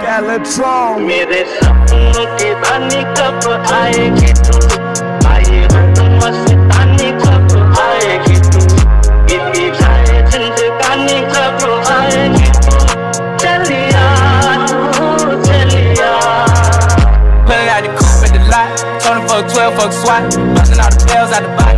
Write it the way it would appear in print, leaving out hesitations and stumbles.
Electron मेरे सपनों की रानी कब आएगी तू आए मस्तानी कब आएगी तू इतनी जाए जिंदगानी कब आएगी तू चलिया चलिया Pulling out the coupe at the lot, Tony fuck 12 fuck SWAT, busting all the bells out the box.